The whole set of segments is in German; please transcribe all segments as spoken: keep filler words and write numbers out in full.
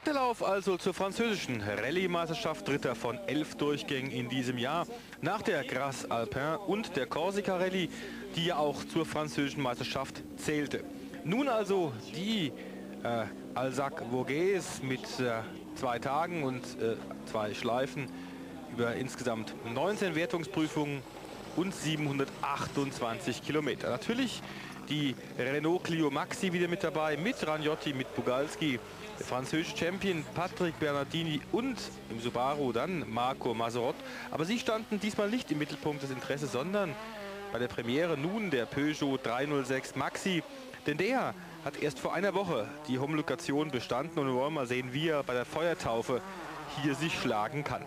Der Lauf also zur französischen Rallye-Meisterschaft, dritter von elf Durchgängen in diesem Jahr, nach der Grasse Alpin und der Corsica Rallye, die ja auch zur französischen Meisterschaft zählte. Nun also die äh, Alsace Vosges mit äh, zwei Tagen und äh, zwei Schleifen über insgesamt neunzehn Wertungsprüfungen und siebenhundertachtundzwanzig Kilometer. Natürlich die Renault Clio Maxi wieder mit dabei, mit Ragnotti, mit Bugalski, der französische Champion Patrick Bernardini und im Subaru dann Marco Maserot. Aber sie standen diesmal nicht im Mittelpunkt des Interesses, sondern bei der Premiere nun der Peugeot dreihundertsechs Maxi. Denn der hat erst vor einer Woche die Homologation bestanden und wir wollen mal sehen, wie er bei der Feuertaufe hier sich schlagen kann.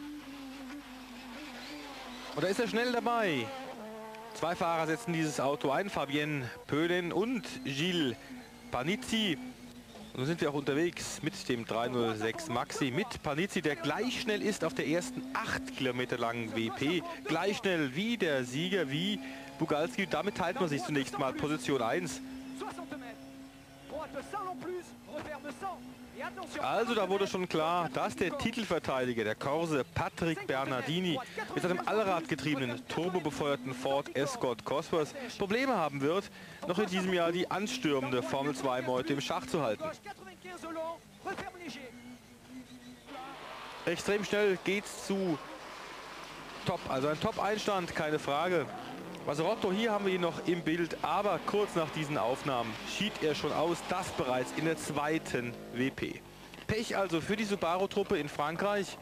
Und da ist er schnell dabei. Zwei Fahrer setzen dieses Auto ein, Fabien Pölen und Gilles Panizzi. Und so sind wir auch unterwegs mit dem dreihundertsechs Maxi, mit Panizzi, der gleich schnell ist auf der ersten acht Kilometer langen W P. Gleich schnell wie der Sieger, wie Bugalski. Damit teilt man sich zunächst mal Position eins. Also da wurde schon klar, dass der Titelverteidiger, der Corse Patrick Bernardini, mit seinem allradgetriebenen, turbobefeuerten Ford Escort Cosworth Probleme haben wird, noch in diesem Jahr die anstürmende Formel zwei Meute im Schach zu halten. Extrem schnell geht's zu Top, also ein Top-Einstand, keine Frage. Maserotto, hier haben wir ihn noch im Bild, aber kurz nach diesen Aufnahmen schied er schon aus, das bereits in der zweiten W P. Pech also für die Subaru-Truppe in Frankreich.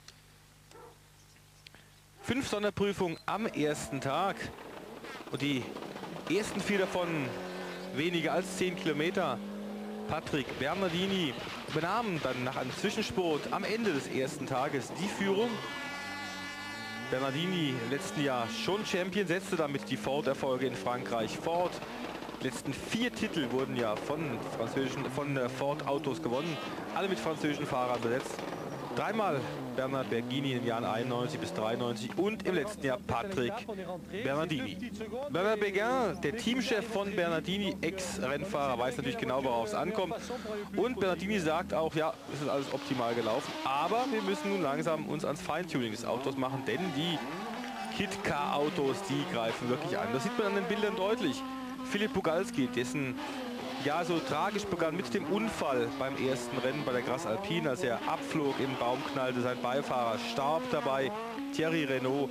Fünf Sonderprüfungen am ersten Tag und die ersten vier davon weniger als zehn Kilometer. Patrick Bernardini übernahm dann nach einem Zwischenspurt am Ende des ersten Tages die Führung. Bernardini im letzten Jahr schon Champion, setzte damit die Ford-Erfolge in Frankreich fort. Die letzten vier Titel wurden ja von französischen, von Ford-Autos gewonnen, alle mit französischen Fahrern besetzt. Dreimal Bernard Berghini in den Jahren einundneunzig bis dreiundneunzig und im letzten Jahr Patrick Bernardini. Bernard Bergin, der Teamchef von Bernardini, Ex-Rennfahrer, weiß natürlich genau, worauf es ankommt. Und Bernardini sagt auch, ja, es ist alles optimal gelaufen, aber wir müssen nun langsam uns ans Feintuning des Autos machen, denn die Kit-Car-Autos, die greifen wirklich an. Das sieht man an den Bildern deutlich. Philipp Bugalski, dessen ja so tragisch begann mit dem Unfall beim ersten Rennen bei der Grasse Alpine, als er abflog, im Baum knallte, sein Beifahrer starb dabei, Thierry Renault.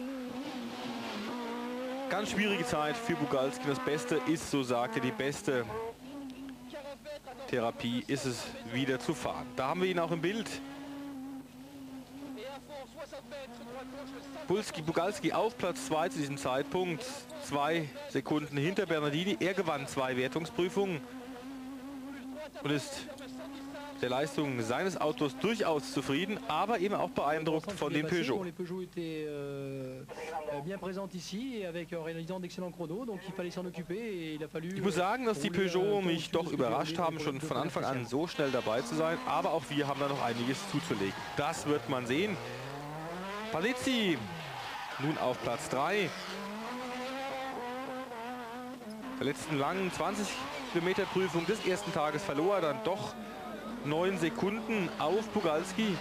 Ganz schwierige Zeit für Bugalski. Das Beste ist, so sagte, die beste Therapie ist es, wieder zu fahren. Da haben wir ihn auch im Bild. Bulski, Bugalski auf Platz zwei zu diesem Zeitpunkt, zwei Sekunden hinter Bernardini. Er gewann zwei Wertungsprüfungen und ist der Leistung seines Autos durchaus zufrieden, aber eben auch beeindruckt von den Peugeot. Ich muss sagen, dass die Peugeot mich doch überrascht haben, schon von Anfang an so schnell dabei zu sein, aber auch wir haben da noch einiges zuzulegen. Das wird man sehen. Panizzi nun auf Platz drei. Der letzten langen zwanzig Kilometer Prüfung des ersten Tages verlor er dann doch neun Sekunden auf Bugalski.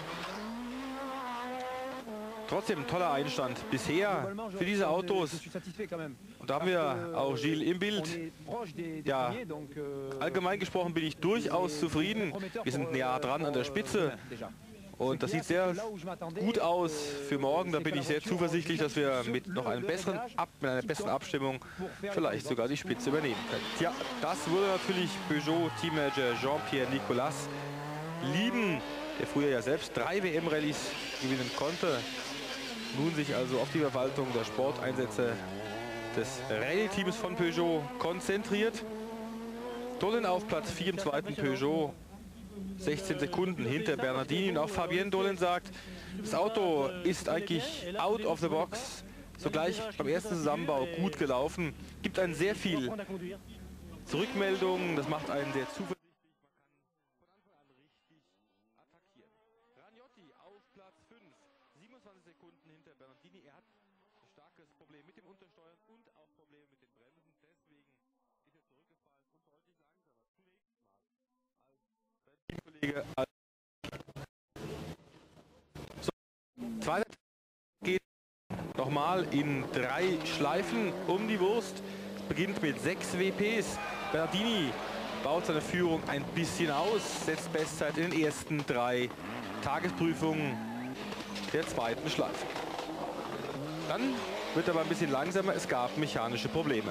Trotzdem toller Einstand bisher für diese Autos. Und da haben wir auch Gilles im Bild. Ja, allgemein gesprochen bin ich durchaus zufrieden. Wir sind näher dran an der Spitze. Und das sieht sehr gut aus für morgen. Da bin ich sehr zuversichtlich, dass wir mit noch einem besseren Ab mit einer besseren Abstimmung vielleicht sogar die Spitze übernehmen können. Tja, das würde natürlich Peugeot-Teammanager Jean-Pierre Nicolas lieben, der früher ja selbst drei W M-Rallyes gewinnen konnte. Nun sich also auf die Verwaltung der Sporteinsätze des Rallye-Teams von Peugeot konzentriert. Dolen auf Platz vier im zweiten Peugeot. sechzehn Sekunden hinter Bernardini und auch Fabien Dolen sagt, das Auto ist eigentlich out of the box, sogleich beim ersten Zusammenbau gut gelaufen, gibt einen sehr viel Zurückmeldungen, das macht einen sehr zuversichtlich, man kann von Anfang an richtig attackieren. Ragnotti auf Platz fünf, siebenundzwanzig Sekunden hinter Bernardini, er hat ein starkes Problem mit dem Untersteuern und auch Probleme mit den Bremsen, deswegen ist er zurückgefallen und deutlich langsamer zunächst mal als sein Teamkollege. Zweiter geht nochmal in drei Schleifen um die Wurst. Beginnt mit sechs W Ps. Bernardini baut seine Führung ein bisschen aus, setzt Bestzeit in den ersten drei Tagesprüfungen der zweiten Schleife. Dann wird aber ein bisschen langsamer, es gab mechanische Probleme.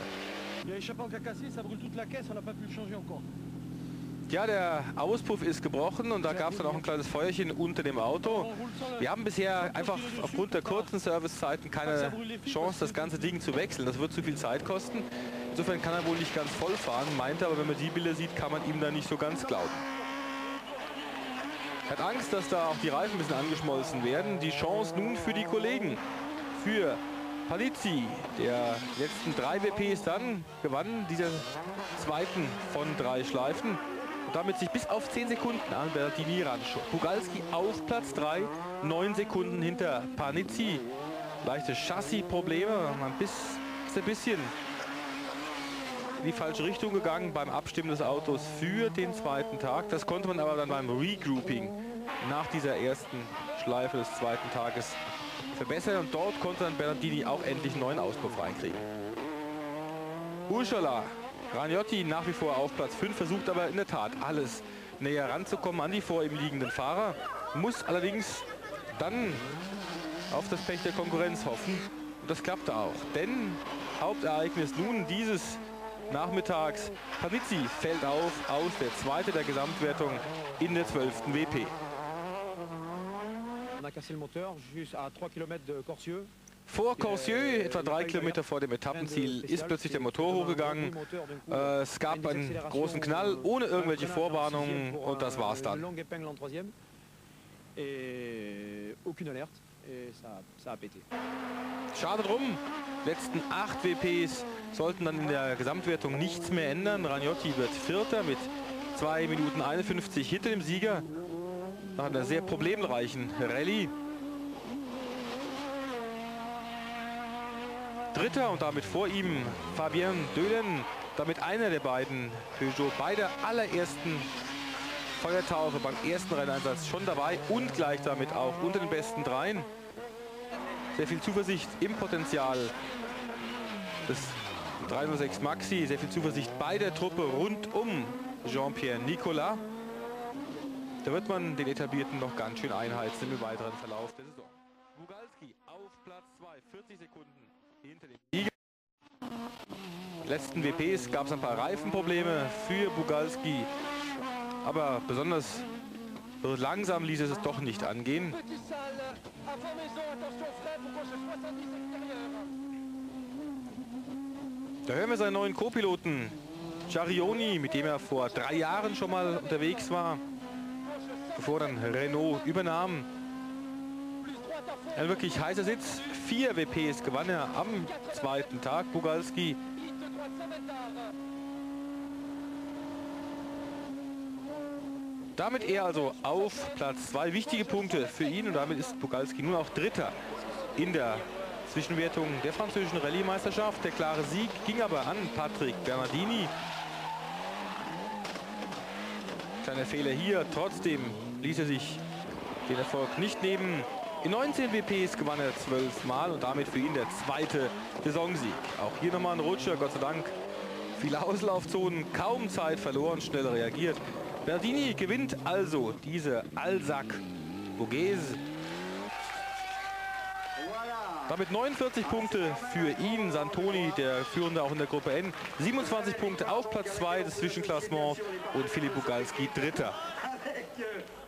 Ja, der Auspuff ist gebrochen und da gab es dann auch ein kleines Feuerchen unter dem Auto. Wir haben bisher einfach aufgrund der kurzen Servicezeiten keine Chance, das ganze Ding zu wechseln. Das wird zu viel Zeit kosten. Insofern kann er wohl nicht ganz voll fahren, meinte aber, wenn man die Bilder sieht, kann man ihm da nicht so ganz glauben. Er hat Angst, dass da auch die Reifen ein bisschen angeschmolzen werden. Die Chance nun für die Kollegen. Für Palizzi, der letzten drei W Ps dann gewann, dieser zweiten von drei Schleifen. Und damit sich bis auf zehn Sekunden an Bernardini ranschob. Bugalski auf Platz drei, neun Sekunden hinter Panizzi. Leichte Chassis-Probleme, ein bisschen in die falsche Richtung gegangen beim Abstimmen des Autos für den zweiten Tag. Das konnte man aber dann beim Regrouping nach dieser ersten Schleife des zweiten Tages verbessern. Und dort konnte dann Bernardini auch endlich einen neuen Auspuff reinkriegen. Urschala, Ragnotti nach wie vor auf Platz fünf, versucht aber in der Tat alles näher ranzukommen an die vor ihm liegenden Fahrer. Muss allerdings dann auf das Pech der Konkurrenz hoffen. Und das klappte auch. Denn Hauptereignis nun dieses Nachmittags. Panizzi fällt auf, aus, der zweite der Gesamtwertung in der zwölften W P. Vor Corsieux, etwa drei Kilometer vor dem Etappenziel, ist plötzlich der Motor hochgegangen. Äh, es gab einen großen Knall, ohne irgendwelche Vorwarnungen, und das war's dann. Schade drum. Letzten acht W Ps sollten dann in der Gesamtwertung nichts mehr ändern. Ragnotti wird Vierter mit zwei Minuten einundfünfzig hinter dem Sieger. Nach einer sehr problemreichen Rallye. Dritter und damit vor ihm Fabien Döhlen, damit einer der beiden Peugeot bei der allerersten Feuertaufe beim ersten Renneinsatz schon dabei und gleich damit auch unter den besten dreien. Sehr viel Zuversicht im Potenzial des drei null sechs Maxi, sehr viel Zuversicht bei der Truppe rund um Jean-Pierre Nicolas. Da wird man den Etablierten noch ganz schön einheizen im weiteren Verlauf der Saison. Bugalski auf Platz zwei, vierzig Sekunden hinter dem Sieger. Letzten W Ps gab es ein paar Reifenprobleme für Bugalski, aber besonders langsam ließ es es doch nicht angehen. Da hören wir seinen neuen Co-Piloten Ciarioni, mit dem er vor drei Jahren schon mal unterwegs war, bevor dann Renault übernahm. Ein wirklich heißer Sitz. Vier W Ps gewann er am zweiten Tag, Bugalski. Damit er also auf Platz zwei. Wichtige Punkte für ihn, und damit ist Bugalski nun auch Dritter in der Zwischenwertung der französischen Rallye-Meisterschaft. Der klare Sieg ging aber an Patrick Bernardini. Kleiner Fehler hier, trotzdem ließ er sich den Erfolg nicht nehmen. In neunzehn W Ps gewann er zwölf Mal und damit für ihn der zweite Saisonsieg. Auch hier nochmal ein Rutscher, Gott sei Dank. Viele Auslaufzonen, kaum Zeit verloren, schnell reagiert. Bernardini gewinnt also diese Alsac-Vogese. Damit neunundvierzig Punkte für ihn, Santoni, der Führende auch in der Gruppe N. siebenundzwanzig Punkte auf Platz zwei des Zwischenklassements und Philipp Bugalski Dritter.